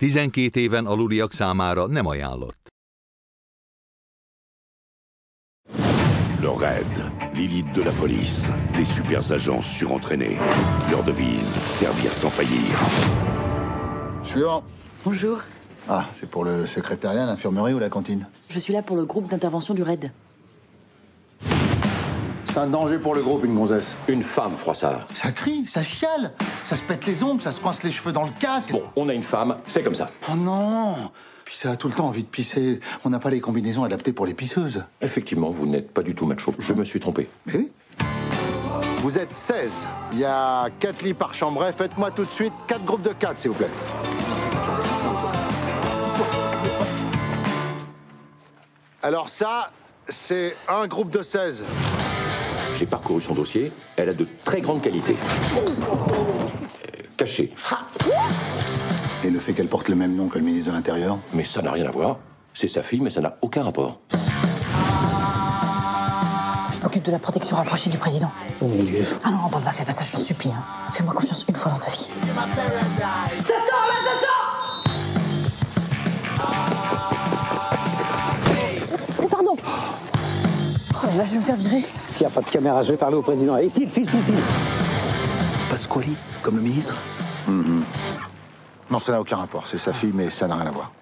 12 éven aluliak számára nem ajánlott. Le RAID, l'élite de la police, des super agents surentraînés. Leur devise, servir sans faillir. Suivant. Bonjour. Ah, c'est pour le secrétariat, l'infirmerie ou la cantine? Je suis là pour le groupe d'intervention du RAID. C'est un danger pour le groupe, une gonzesse. Une femme, Froissart. Ça crie, ça chiale, ça se pète les ongles, ça se coince les cheveux dans le casque. Bon, on a une femme, c'est comme ça. Oh non. Puis ça a tout le temps envie de pisser. On n'a pas les combinaisons adaptées pour les pisseuses. Effectivement, vous n'êtes pas du tout macho. Je me suis trompé. Mais oui. Vous êtes 16. Il y a 4 lits par chambre. Faites-moi tout de suite 4 groupes de 4, s'il vous plaît. Alors ça, c'est un groupe de 16. J'ai parcouru son dossier. Elle a de très grandes qualités. Cachée. Et le fait qu'elle porte le même nom que le ministre de l'Intérieur? Mais ça n'a rien à voir. C'est sa fille, mais ça n'a aucun rapport. Je m'occupe de la protection rapprochée du président. Oh mon Dieu. Ah non, Bamba, fais pas ça, je t'en supplie. Hein. Fais-moi confiance une fois dans ta vie. Ça sort là, ça sort. Oh, pardon. Oh là là, je vais me faire virer. S'il n'y a pas de caméra, je vais parler au président. Allez, file. Pasquali, comme le ministre? Non, ça n'a aucun rapport. C'est sa fille, mais ça n'a rien à voir.